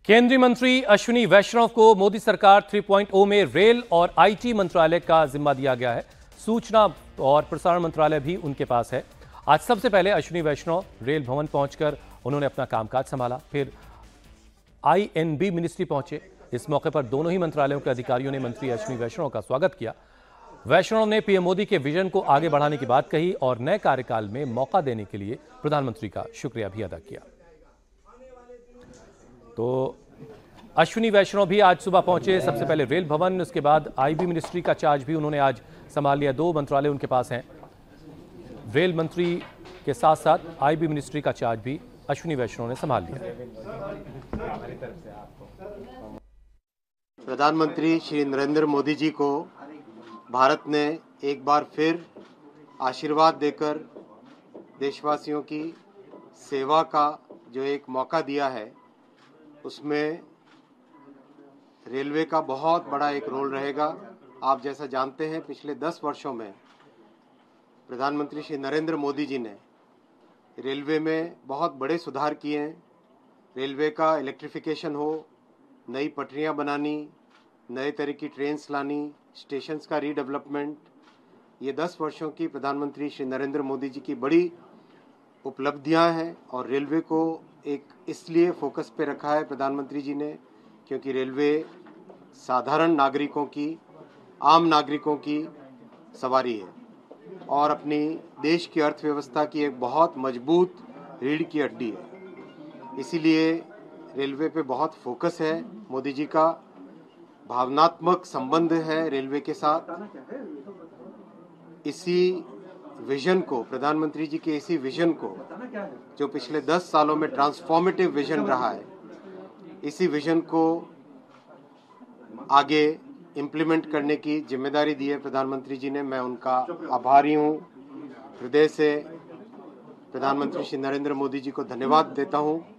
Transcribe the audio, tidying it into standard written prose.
केंद्रीय मंत्री अश्विनी वैष्णव को मोदी सरकार 3.0 में रेल और आईटी मंत्रालय का जिम्मा दिया गया है। सूचना और प्रसारण मंत्रालय भी उनके पास है। आज सबसे पहले अश्विनी वैष्णव रेल भवन पहुंचकर उन्होंने अपना कामकाज संभाला, फिर आईएनबी मिनिस्ट्री पहुंचे। इस मौके पर दोनों ही मंत्रालयों के अधिकारियों ने मंत्री अश्विनी वैष्णव का स्वागत किया। वैष्णव ने पीएम मोदी के विजन को आगे बढ़ाने की बात कही और नए कार्यकाल में मौका देने के लिए प्रधानमंत्री का शुक्रिया भी अदा किया। तो अश्विनी वैष्णव भी आज सुबह पहुंचे। सबसे पहले रेल भवन, उसके बाद आईबी मिनिस्ट्री का चार्ज भी उन्होंने आज संभाल लिया। दो मंत्रालय उनके पास हैं। रेल मंत्री के साथ साथ आईबी मिनिस्ट्री का चार्ज भी अश्विनी वैष्णव ने संभाल लिया। प्रधानमंत्री श्री नरेंद्र मोदी जी को भारत ने एक बार फिर आशीर्वाद देकर देशवासियों की सेवा का जो एक मौका दिया है, उसमें रेलवे का बहुत बड़ा एक रोल रहेगा। आप जैसा जानते हैं, पिछले 10 वर्षों में प्रधानमंत्री श्री नरेंद्र मोदी जी ने रेलवे में बहुत बड़े सुधार किए हैं। रेलवे का इलेक्ट्रिफिकेशन हो, नई पटरियां बनानी, नए तरह की ट्रेन्स लानी, स्टेशंस का रीडेवलपमेंट, ये 10 वर्षों की प्रधानमंत्री श्री नरेंद्र मोदी जी की बड़ी उपलब्धियां हैं। और रेलवे को एक इसलिए फोकस पे रखा है प्रधानमंत्री जी ने, क्योंकि रेलवे साधारण नागरिकों की, आम नागरिकों की सवारी है और अपनी देश की अर्थव्यवस्था की एक बहुत मजबूत रीढ़ की हड्डी है। इसीलिए रेलवे पे बहुत फोकस है। मोदी जी का भावनात्मक संबंध है रेलवे के साथ। इसी विजन को, प्रधानमंत्री जी के इसी विजन को, जो पिछले 10 सालों में ट्रांसफॉर्मेटिव विजन रहा है, इसी विजन को आगे इम्प्लीमेंट करने की जिम्मेदारी दी है प्रधानमंत्री जी ने। मैं उनका आभारी हूँ। हृदय से प्रधानमंत्री श्री नरेंद्र मोदी जी को धन्यवाद देता हूँ।